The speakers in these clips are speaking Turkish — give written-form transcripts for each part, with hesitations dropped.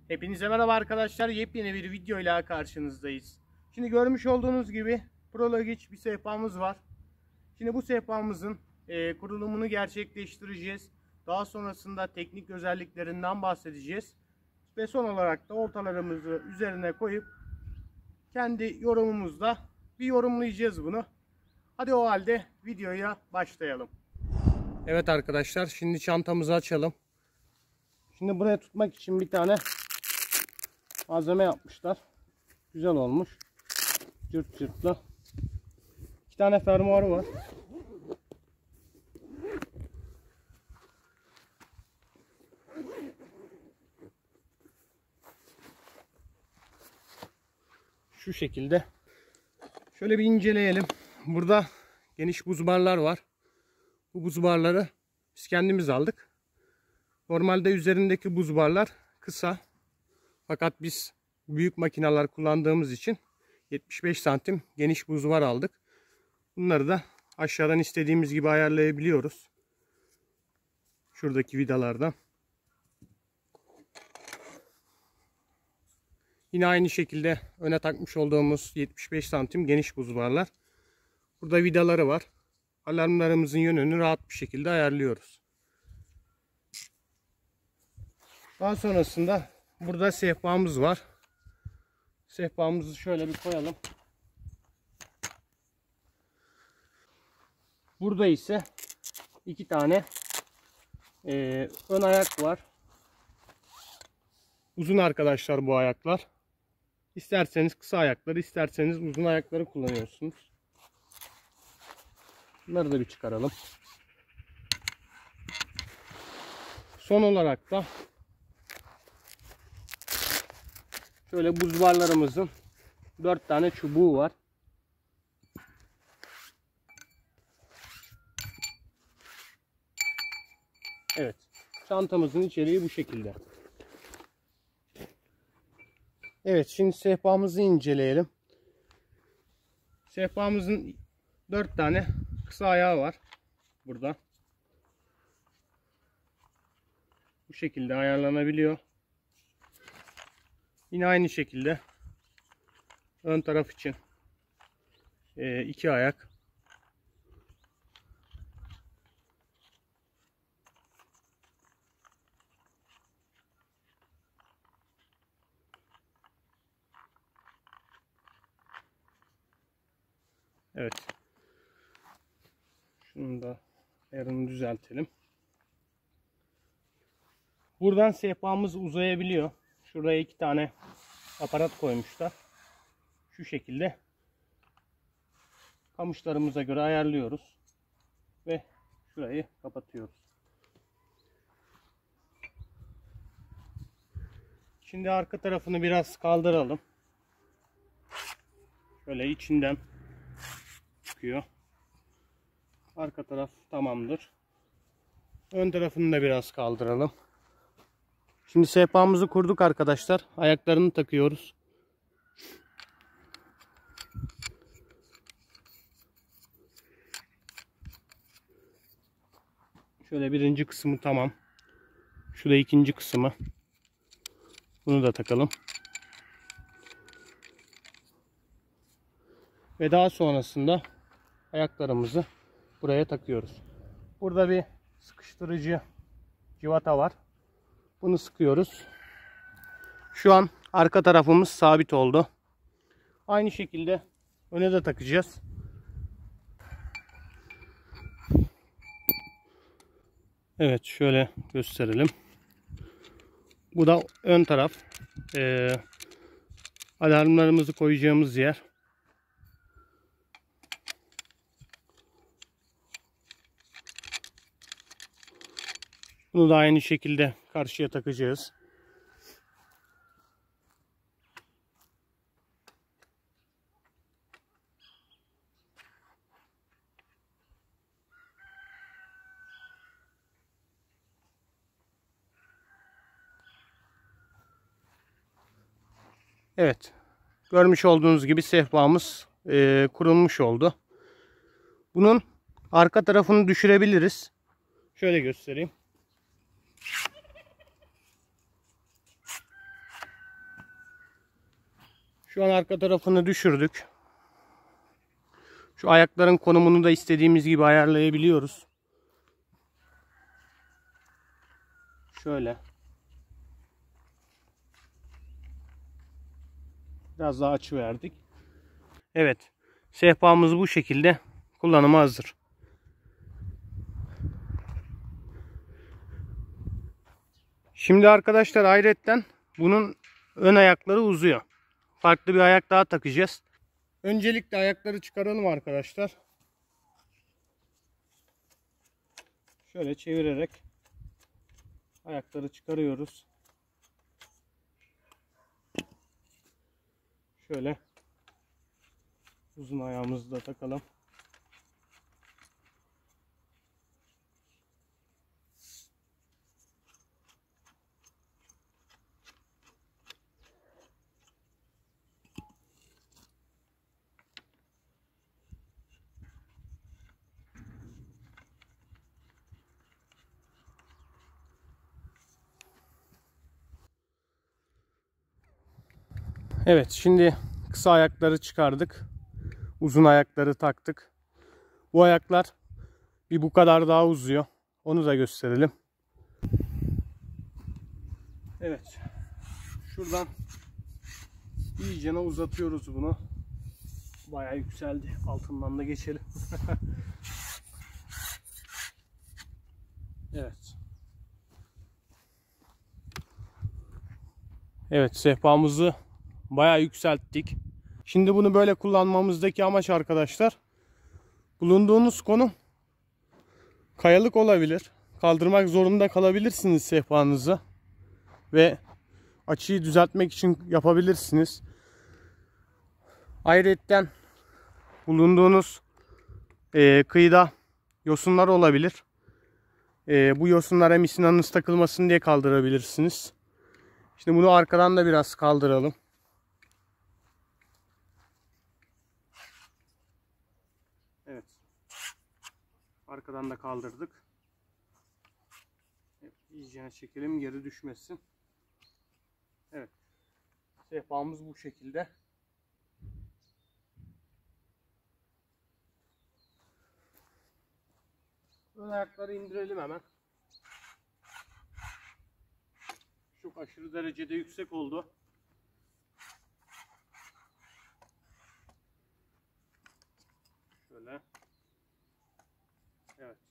Hepinize merhaba arkadaşlar. Yepyeni bir video ile karşınızdayız. Şimdi görmüş olduğunuz gibi Prologic bir sehpamız var. Şimdi bu sehpamızın kurulumunu gerçekleştireceğiz. Daha sonrasında teknik özelliklerinden bahsedeceğiz. Ve son olarak da ortalarımızı üzerine koyup kendi yorumumuzla bir yorumlayacağız bunu. Hadi o halde videoya başlayalım. Evet arkadaşlar, şimdi çantamızı açalım. Şimdi buraya tutmak için bir tane malzeme yapmışlar. Güzel olmuş. Cırt cırtlı. 2 tane fermuarı var. Şu şekilde. Şöyle bir inceleyelim. Burada geniş buz barlar var. Bu buz barları biz kendimiz aldık. Normalde üzerindeki buz barlar kısa. Fakat biz büyük makineler kullandığımız için 75 santim geniş buz bar aldık. Bunları da aşağıdan istediğimiz gibi ayarlayabiliyoruz. Şuradaki vidalardan. Yine aynı şekilde öne takmış olduğumuz 75 santim geniş buz barlar. Burada vidaları var. Alarmlarımızın yönünü rahat bir şekilde ayarlıyoruz. Daha sonrasında burada sehpamız var. Sehpamızı şöyle bir koyalım. Burada ise 2 tane ön ayak var. Uzun arkadaşlar bu ayaklar. İsterseniz kısa ayakları, isterseniz uzun ayakları kullanıyorsunuz. Bunları da bir çıkaralım. Son olarak da şöyle buz barlarımızın 4 tane çubuğu var. Evet. Çantamızın içeriği bu şekilde. Evet, şimdi sehpamızı inceleyelim. Sehpamızın 4 tane kısa ayağı var. Burada. Bu şekilde ayarlanabiliyor. Yine aynı şekilde ön taraf için 2 ayak. Evet. Şunu da ayarını düzeltelim. Buradan sehpamız uzayabiliyor. Şuraya 2 tane aparat koymuşlar. Şu şekilde kamışlarımıza göre ayarlıyoruz. Ve şurayı kapatıyoruz. Şimdi arka tarafını biraz kaldıralım. Şöyle içinden çıkıyor. Arka taraf tamamdır. Ön tarafını da biraz kaldıralım. Şimdi sehpamızı kurduk arkadaşlar. Ayaklarını takıyoruz. Şöyle birinci kısmı tamam. Şurada ikinci kısmı. Bunu da takalım. Ve daha sonrasında ayaklarımızı buraya takıyoruz. Burada bir sıkıştırıcı civata var. Bunu sıkıyoruz. Şu an arka tarafımız sabit oldu. Aynı şekilde öne de takacağız. Evet, şöyle gösterelim. Bu da ön taraf. Alarmlarımızı koyacağımız yer. Bunu da aynı şekilde karşıya takacağız. Evet. Görmüş olduğunuz gibi sehpamız kurulmuş oldu. Bunun arka tarafını düşürebiliriz. Şöyle göstereyim. Şu an arka tarafını düşürdük. Şu ayakların konumunu da istediğimiz gibi ayarlayabiliyoruz. Şöyle. Biraz daha açı verdik. Evet. Sehpamız bu şekilde kullanıma hazır. Şimdi arkadaşlar ayrıca bunun ön ayakları uzuyor. Farklı bir ayak daha takacağız. Öncelikle ayakları çıkaralım arkadaşlar. Şöyle çevirerek ayakları çıkarıyoruz. Şöyle uzun ayağımızı da takalım. Evet, şimdi kısa ayakları çıkardık. Uzun ayakları taktık. Bu ayaklar bu kadar daha uzuyor. Onu da gösterelim. Evet. Şuradan iyicene uzatıyoruz bunu. Bayağı yükseldi. Altından da geçelim. Evet. Evet, sehpamızı bayağı yükselttik. Şimdi bunu böyle kullanmamızdaki amaç arkadaşlar, bulunduğunuz konum kayalık olabilir. Kaldırmak zorunda kalabilirsiniz sehpanızı ve açıyı düzeltmek için yapabilirsiniz. Ayrıca bulunduğunuz kıyıda yosunlar olabilir. Bu yosunlara misinanınız takılmasın diye kaldırabilirsiniz. Şimdi bunu arkadan da biraz kaldıralım. Evet. Arkadan da kaldırdık. Evet, iyicene çekelim, geri düşmesin. Evet. Sehpamız bu şekilde. Ön ayakları indirelim hemen. Çok aşırı derecede yüksek oldu. Şöyle. Evet.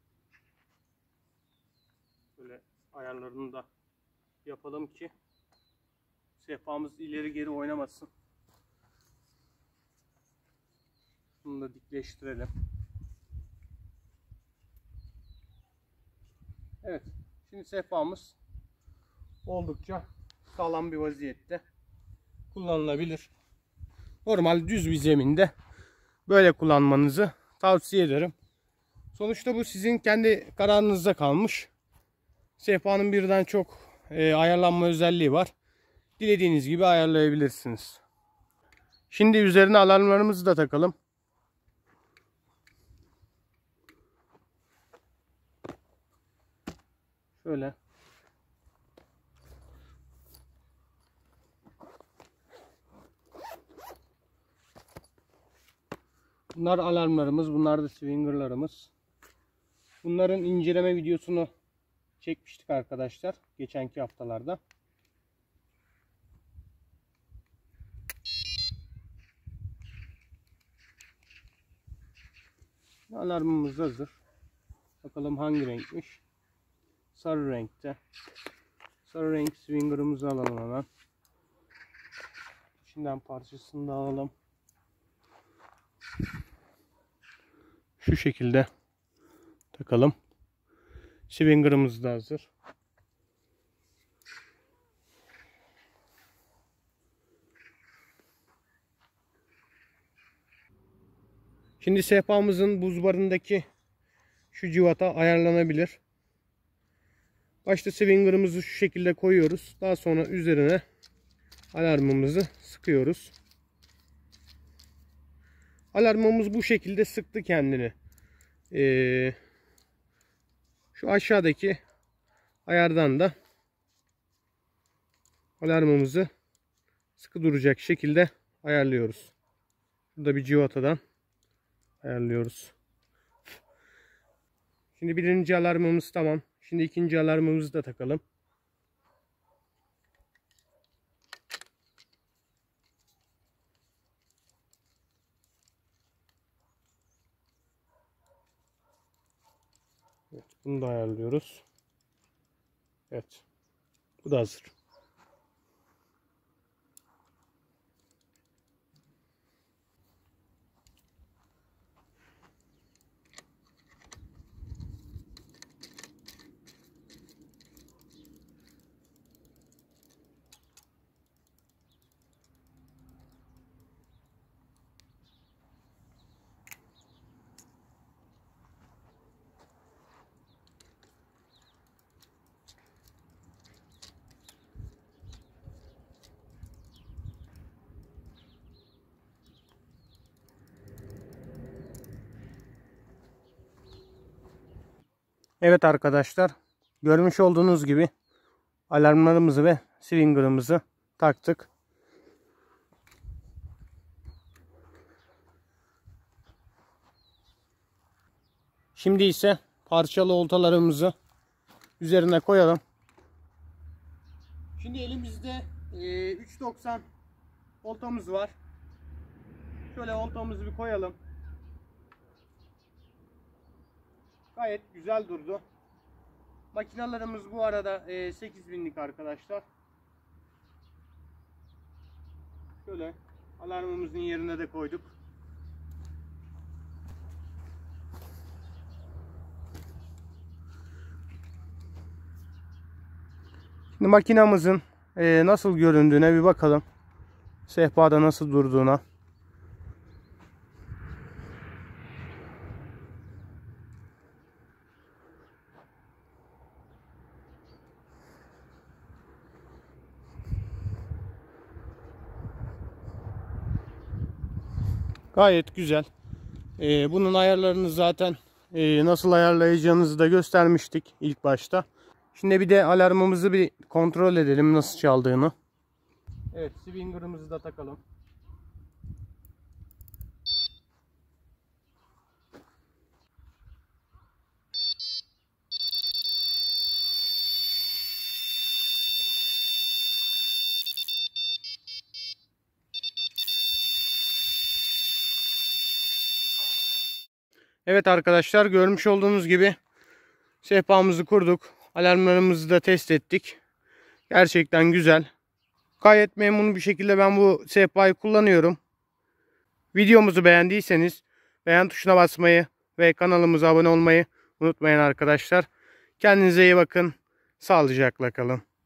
Böyle ayarlarını da yapalım ki sehpamız ileri geri oynamasın. Bunu da dikleştirelim. Evet. Şimdi sehpamız oldukça sağlam bir vaziyette. Kullanılabilir. Normal düz bir zeminde böyle kullanmanızı tavsiye ederim. Sonuçta bu sizin kendi kararınıza kalmış. Sehpanın birden çok ayarlanma özelliği var. Dilediğiniz gibi ayarlayabilirsiniz. Şimdi üzerine alarmlarımızı da takalım. Şöyle. Bunlar alarmlarımız, bunlar da swingerlarımız. Bunların inceleme videosunu çekmiştik arkadaşlar geçenki haftalarda. Alarmımız hazır. Bakalım hangi renkmiş. Sarı renkte. Sarı renk swinger'ımızı alalım hemen. İçinden parçasını da alalım. Şu şekilde takalım. Swinger'ımız da hazır. Şimdi sehpamızın buz barındaki şu civata ayarlanabilir. Başta swinger'ımızı şu şekilde koyuyoruz. Daha sonra üzerine alarmımızı sıkıyoruz. Alarmımız bu şekilde sıktı kendini. Şu aşağıdaki ayardan da alarmımızı sıkı duracak şekilde ayarlıyoruz. Burada bir civatadan ayarlıyoruz. Şimdi birinci alarmımız tamam. Şimdi ikinci alarmımızı da takalım. Evet, bunu da ayarlıyoruz. Evet. Bu da hazır. Evet arkadaşlar, görmüş olduğunuz gibi alarmlarımızı ve swinger'ımızı taktık. Şimdi ise parçalı oltalarımızı üzerine koyalım. Şimdi elimizde 3.90 oltamız var. Şöyle oltamızı bir koyalım. Gayet güzel durdu. Makinalarımız bu arada 8000'lik arkadaşlar. Şöyle alarmımızın yerine de koyduk. Şimdi makinamızın nasıl göründüğüne bir bakalım. Sehpada nasıl durduğuna. Gayet güzel. Bunun ayarlarını zaten nasıl ayarlayacağınızı da göstermiştik ilk başta. Şimdi bir de alarmımızı bir kontrol edelim nasıl çaldığını. Evet, swinger'ımızı da takalım. Evet arkadaşlar, görmüş olduğunuz gibi sehpamızı kurduk. Alarmlarımızı da test ettik. Gerçekten güzel. Gayet memnun bir şekilde ben bu sehpayı kullanıyorum. Videomuzu beğendiyseniz beğen tuşuna basmayı ve kanalımıza abone olmayı unutmayın arkadaşlar. Kendinize iyi bakın. Sağlıcakla kalın.